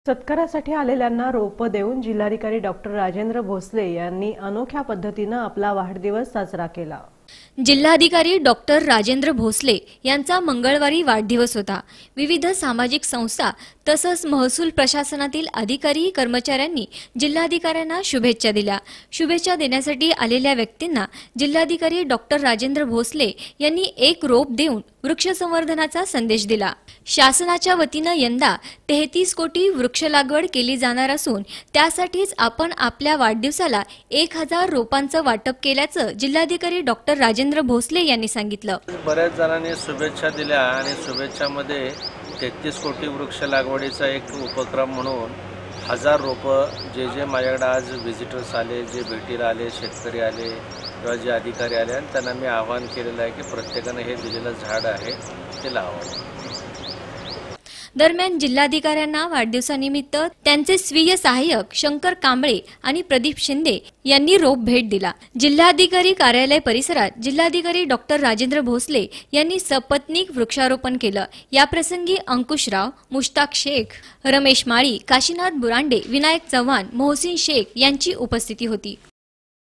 सत्कारासाठी आलेल्यांना रोपं देऊन जिल्हाधिकारी डॉक्टर राजेंद्र भोसले यांनी अनोख्या पद्धतीने आपला वाढदिवस साजरा केला। जिल्हाधिकारी डॉक्टर राजेंद्र भोसले यांचा मंगळवारी वाढदिवस होता। विविध सामाजिक संस्था तसंच महसूल प्रशासनातील अधिकारी कर्मचाऱ्यांनी जिल्हाधिकाऱ्यांना शुभेच्छा दिल्या। शुभेच्छा देण्यासाठी आलेल्या व्यक्तींना जिल्हाधिकारी डॉक्टर राजेंद्र भोसले यांनी एक रोप देऊन वृक्ष संवर्धनाचा संदेश दिला। शासनाच्या वतीनं यंदा 33 कोटी वृक्ष लागवड केली जाणार असून त्यासाठीच आपण आपल्या वाढदिवसाला 1000 रोपांचं वाटप केल्याचं जिल्हाधिकारी डॉक्टर राजेंद्र भोसले यांनी सांगितलं। बऱ्याच जणांनी शुभेच्छा दिल्या आणि शुभेच्छामध्ये 33 कोटी वृक्ष लागवडीचा एक उपक्रम म्हणून 1000 रोपं जे माझ्याकडे आज व्हिजिटर्स आले, जे भेटीला आले, शेतकरी आले किंवा जे अधिकारी आले आणि त्यांना मी आवाहन केलेलं आहे की प्रत्येकाने हे दिलेलं झाड आहे ते लावावं। दरम्यान जिल्हाधिकाऱ्यांना वाढदिवसानिमित्त त्यांचे स्वीय सहाय्यक शंकर कांबळे आणि प्रदीप शिंदे यांनी रोप भेट दिला। जिल्हाधिकारी कार्यालय परिसरात जिल्हाधिकारी डॉक्टर राजेंद्र भोसले यांनी सपत्नीक वृक्षारोपण केलं। या प्रसंगी अंकुशराव, मुश्ताक शेख, रमेश माळी, काशीनाथ बुरांडे, विनायक चव्हाण, मोहसिन शेख यांची उपस्थिती होती।